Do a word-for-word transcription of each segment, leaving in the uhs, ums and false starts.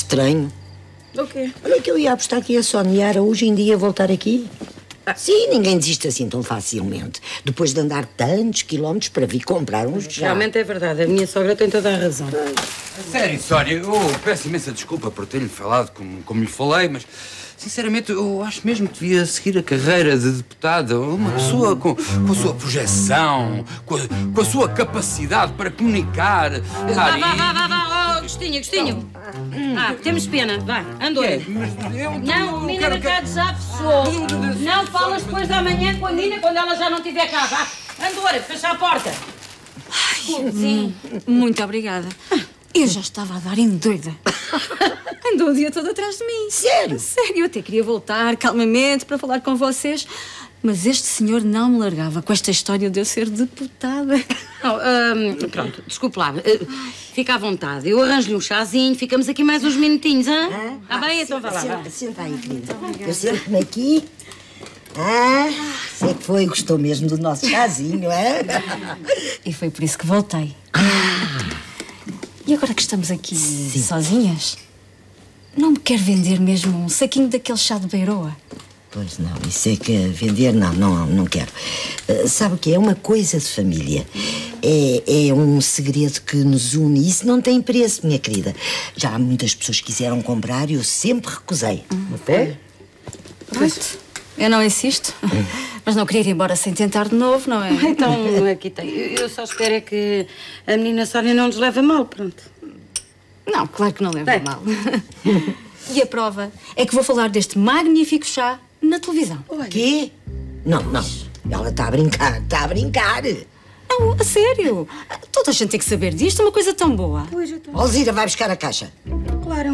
estranho. O quê? Olha que eu ia apostar que a Sónia era hoje em dia voltar aqui. Ah. Sim, ninguém desiste assim tão facilmente. Depois de andar tantos quilómetros para vir comprar uns chá. Realmente é verdade, a minha sogra tem toda a razão. Sério, Sónia, eu peço imensa desculpa por ter-lhe falado como, como lhe falei, mas sinceramente eu acho mesmo que devia seguir a carreira de deputada. Uma pessoa com, com a sua projeção, com a, com a sua capacidade para comunicar. Vá, vá, vá, vá, vá, oh, Agostinho, Agostinho. Ah, temos pena, vai, andou. Não, o Mina Mercado já fechou. Não falas depois da manhã com a Mina quando ela já não estiver cá, vá. Andor, fecha a porta. Ai, sim. Muito obrigada. Eu já estava a dar em doida. Andou o dia todo atrás de mim. Sério? Sério, eu até queria voltar calmamente para falar com vocês, mas este senhor não me largava com esta história de eu ser deputada. Oh, um, pronto, desculpe lá. Uh, fica à vontade. Eu arranjo-lhe um chazinho, ficamos aqui mais uns minutinhos, hã? Está ah, bem? Então vá lá. Senta, senta aí, querida. Eu sento-me aqui. Ah, sei que foi, gostou mesmo do nosso chazinho, é? E foi por isso que voltei. Ah. E agora que estamos aqui Sim. sozinhas, não me quer vender mesmo um saquinho daquele chá de beiroa? Pois não, isso é que vender, não, não, não quero. Uh, sabe o que é? Uma coisa de família. É, é um segredo que nos une. Isso não tem preço, minha querida. Já muitas pessoas quiseram comprar e eu sempre recusei. Não foi? Pronto, eu não insisto. Mas não queria ir embora sem tentar de novo, não é? Então, aqui tem. Eu só espero é que a menina Sónia não nos leve a mal, pronto. Não, claro que não leva a mal. E a prova é que vou falar deste magnífico chá na televisão. O quê? Não, não. Ela está a brincar, está a brincar. Não, a sério. Toda a gente tem que saber disto, uma coisa tão boa. Pois, então. Alzira, vai buscar a caixa. Claro.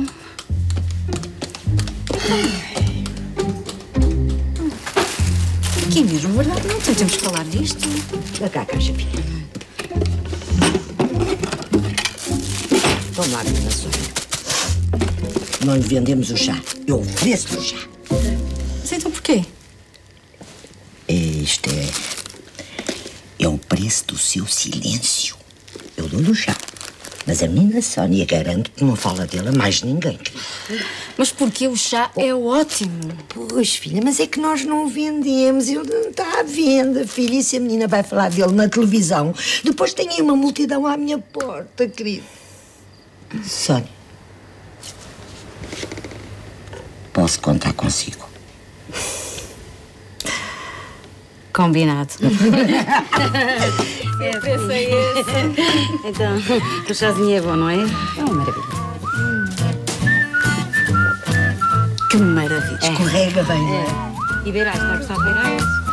Aqui mesmo, verdade? Não temos que falar disto. Dá cá a caixa, filha. Toma lá, menina Sónia. Não lhe vendemos o chá. Eu ofereço o chá. Mas então porquê? Isto é... É o preço do seu silêncio. Eu dou-lhe o chá. Mas a menina Sónia garante que não fala dele a mais ninguém. Mas porque o chá é ótimo. Pois, filha, mas é que nós não o vendemos. Ele não está à venda, filha. E se a menina vai falar dele na televisão, depois tem aí uma multidão à minha porta, querido. Sónia, posso contar consigo? Combinado. É, pensei esse. Então, o chazinho é bom, não é? É uma maravilha. Que maravilha. Escorrega bem, não é? E beirás, está a gostar de beirás?